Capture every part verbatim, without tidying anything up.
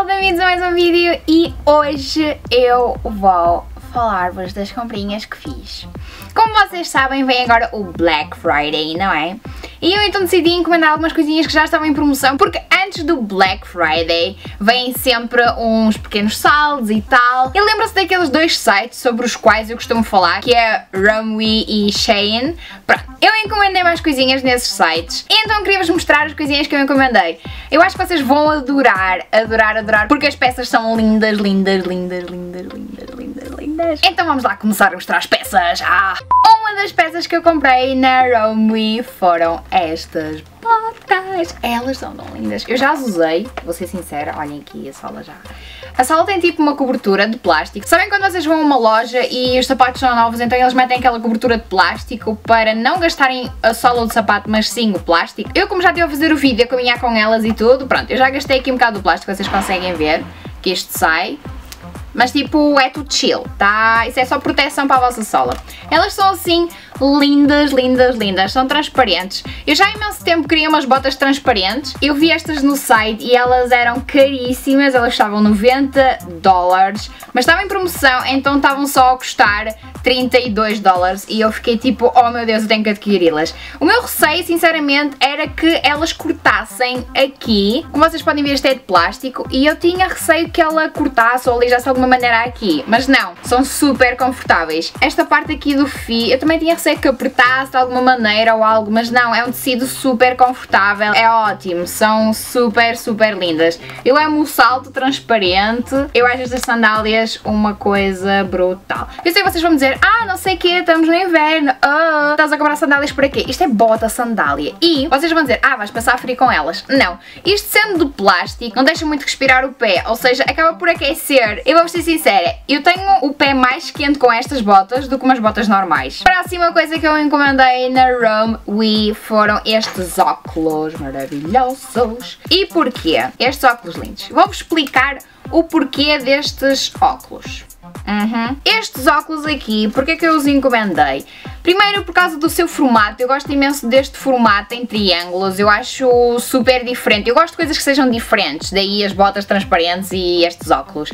bem-vindos a mais um vídeo e hoje eu vou falar-vos das comprinhas que fiz. Como vocês sabem, vem agora o Black Friday, não é? E eu então decidi encomendar algumas coisinhas que já estavam em promoção, porque antes do Black Friday vêm sempre uns pequenos saldos e tal. E lembra-se daqueles dois sites sobre os quais eu costumo falar, que é Romwe e Shein. Pronto, eu encomendei mais coisinhas nesses sites, e então queria-vos mostrar as coisinhas que eu encomendei. Eu acho que vocês vão adorar, adorar, adorar, porque as peças são lindas, lindas, lindas, lindas, lindas, lindas, lindas. Então vamos lá começar a mostrar as peças. Ah! Uma das peças que eu comprei na Romwe foram estas botas. Elas são tão lindas. Eu já as usei, vou ser sincera, olhem aqui a sola já. A sola tem tipo uma cobertura de plástico. Sabem quando vocês vão a uma loja e os sapatos são novos, então eles metem aquela cobertura de plástico para não gastarem a sola do sapato, mas sim o plástico? Eu, como já estive a fazer o vídeo a caminhar com elas e tudo, pronto, eu já gastei aqui um bocado do plástico, vocês conseguem ver que isto sai. Mas tipo, é tudo chill, tá? Isso é só proteção para a vossa sola. Elas são assim, lindas, lindas, lindas. São transparentes. Eu já há imenso tempo queria umas botas transparentes. Eu vi estas no site e elas eram caríssimas. Elas custavam noventa dólares. Mas estavam em promoção, então estavam só a custar trinta e dois dólares. E eu fiquei tipo, oh meu Deus, eu tenho que adquiri-las. O meu receio, sinceramente, era que elas cortassem aqui. Como vocês podem ver, isto é de plástico. E eu tinha receio que ela cortasse ou alijasse alguma maneira aqui, mas não, são super confortáveis. Esta parte aqui do fio, eu também tinha receio que apertasse de alguma maneira ou algo, mas não, é um tecido super confortável, é ótimo, são super, super lindas. Eu amo o salto transparente, eu acho estas sandálias uma coisa brutal. Eu sei que vocês vão me dizer, ah, não sei o que, estamos no inverno, ah, estás a comprar sandálias para quê? Isto é bota sandália. E vocês vão dizer, ah, vais passar frio com elas. Não, isto sendo de plástico, não deixa muito respirar o pé, ou seja, acaba por aquecer. Eu vou ser sincera, eu tenho o pé mais quente com estas botas do que umas botas normais. Próxima coisa que eu encomendei na Romwe foram estes óculos maravilhosos. E porquê? Estes óculos lindos. Vou-vos explicar o porquê destes óculos. Uhum. Estes óculos aqui, porque é que eu os encomendei? Primeiro por causa do seu formato, eu gosto imenso deste formato em triângulos, eu acho super diferente, eu gosto de coisas que sejam diferentes, daí as botas transparentes e estes óculos.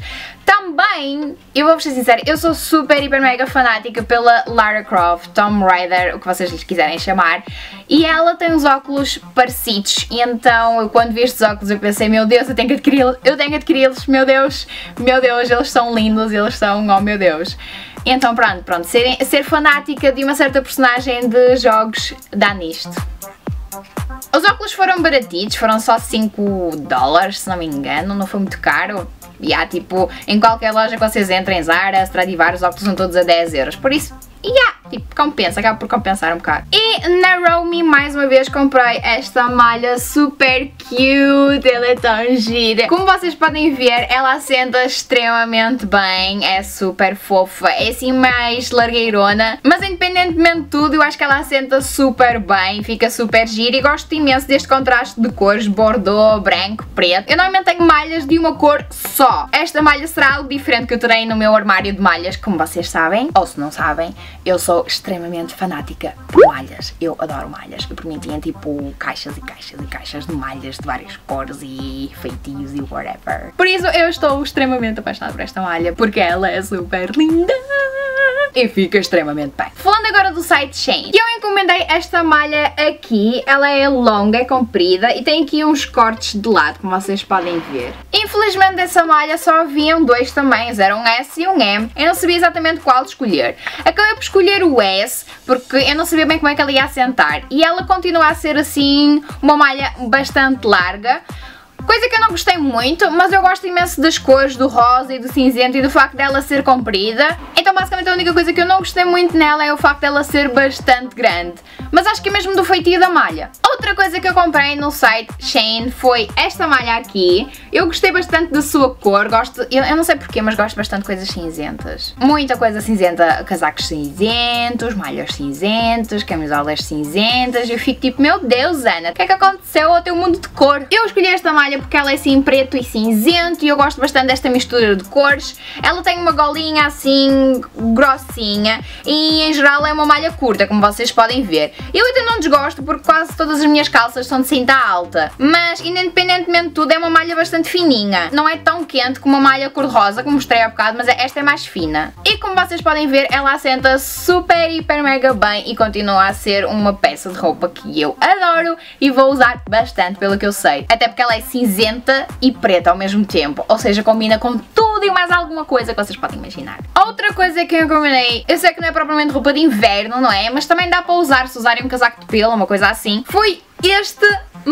Também, eu vou-vos ser sincera, eu sou super, hiper, mega fanática pela Lara Croft, Tomb Raider, o que vocês lhes quiserem chamar, e ela tem uns óculos parecidos, e então eu quando vi estes óculos eu pensei, meu Deus, eu tenho que adquiri-los, eu tenho que adquiri-los, meu Deus, meu Deus, eles são lindos, eles são, oh meu Deus. Então pronto, pronto, ser, ser fanática de uma certa personagem de jogos dá nisto. Os óculos foram baratitos, foram só cinco dólares, se não me engano, não foi muito caro. E há tipo, em qualquer loja que vocês entrem, Zara, Stradivarius, os óculos são todos a dez euros, por isso, e yeah, tipo, compensa, acaba por compensar um bocado. E na Romwe, mais uma vez, comprei esta malha super cute, ela é tão gira. Como vocês podem ver, ela assenta extremamente bem, é super fofa, é assim mais largueirona, mas independentemente de tudo, eu acho que ela assenta super bem, fica super gira e gosto imenso deste contraste de cores, bordeaux, branco, preto. Eu normalmente tenho malhas de uma cor só. Esta malha será algo diferente que eu terei no meu armário de malhas, como vocês sabem, ou se não sabem, eu sou extremamente fanática por malhas. Eu adoro malhas. Eu por mim tinha tipo caixas e caixas e caixas de malhas de várias cores e feitios e whatever. Por isso eu estou extremamente apaixonada por esta malha, porque ela é super linda e fica extremamente bem. Falando agora do site Shein, eu encomendei esta malha aqui, ela é longa, é comprida e tem aqui uns cortes de lado, como vocês podem ver. Infelizmente dessa malha só haviam dois tamanhos, era um S e um M, eu não sabia exatamente qual escolher. Acabei por escolher o S, porque eu não sabia bem como é que ela ia assentar, e ela continua a ser assim, uma malha bastante larga. Coisa que eu não gostei muito, mas eu gosto imenso das cores do rosa e do cinzento e do facto dela ser comprida. Então basicamente a única coisa que eu não gostei muito nela é o facto dela ser bastante grande. Mas acho que é mesmo do feitio da malha. Outra coisa que eu comprei no site Shein foi esta malha aqui. Eu gostei bastante da sua cor, gosto, eu, eu não sei porquê, mas gosto bastante de coisas cinzentas. Muita coisa cinzenta, casacos cinzentos, malhas cinzentas, camisolas cinzentas. Eu fico tipo, meu Deus, Ana, o que é que aconteceu ao teu mundo de cor? Eu escolhi esta malha porque ela é assim preto e cinzento e eu gosto bastante desta mistura de cores. Ela tem uma golinha assim grossinha e em geral é uma malha curta, como vocês podem ver. Eu até não desgosto porque quase todas as minhas calças são de cinta alta, mas independentemente de tudo é uma malha bastante fininha. Não é tão quente como a malha cor-de-rosa, como mostrei há bocado, mas esta é mais fina. E como vocês podem ver, ela assenta super, hiper, mega bem e continua a ser uma peça de roupa que eu adoro e vou usar bastante, pelo que eu sei. Até porque ela é cinzenta e preta ao mesmo tempo, ou seja, combina com tudo e mais alguma coisa que vocês podem imaginar. Outra coisa que eu combinei, eu sei que não é propriamente roupa de inverno, não é? Mas também dá para usar se usarem um casaco de pelo, uma coisa assim. Foi este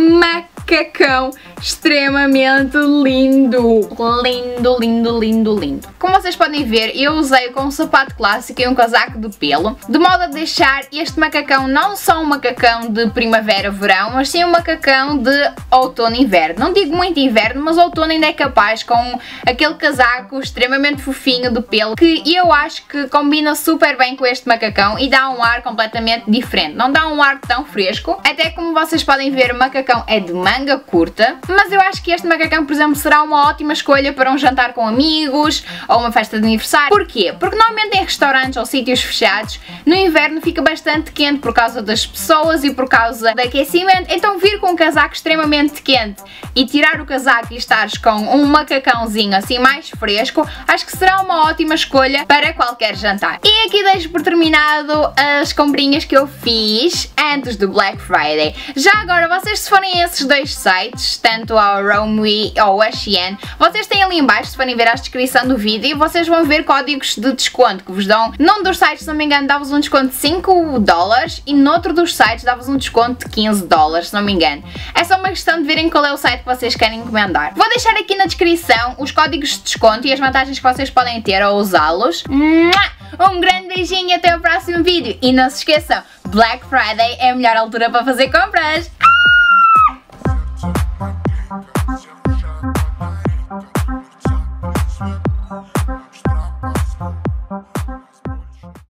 macacão extremamente lindo. Lindo, lindo, lindo, lindo. Como vocês podem ver, eu usei com um sapato clássico e um casaco de pelo, de modo a deixar este macacão não só um macacão de primavera-verão, mas sim um macacão de outono-inverno. Não digo muito inverno, mas outono ainda é capaz, com aquele casaco extremamente fofinho de pelo, que eu acho que combina super bem com este macacão e dá um ar completamente diferente. Não dá um ar tão fresco, até como vocês podem ver, o macacão é de manga curta, mas eu acho que este macacão, por exemplo, será uma ótima escolha para um jantar com amigos ou uma festa de aniversário. Porquê? Porque normalmente em restaurantes ou sítios fechados, no inverno fica bastante quente por causa das pessoas e por causa do aquecimento, então vir com um casaco extremamente quente e tirar o casaco e estares com um macacãozinho assim mais fresco, acho que será uma ótima escolha para qualquer jantar. E aqui deixo por terminado as comprinhas que eu fiz antes do Black Friday. Já agora, vocês se forem a esses dois sites, tanto ao Romwe ou a Shein, vocês têm ali em baixo, se forem ver a descrição do vídeo, vocês vão ver códigos de desconto que vos dão. Num dos sites, se não me engano, dá-vos um desconto de cinco dólares e noutro dos sites dá-vos um desconto de quinze dólares, se não me engano. É só uma questão de verem qual é o site que vocês querem encomendar. Vou deixar aqui na descrição os códigos de desconto e as vantagens que vocês podem ter ao usá-los. Um grande beijinho e até o próximo vídeo. E não se esqueçam, Black Friday é a melhor altura para fazer compras. Ah!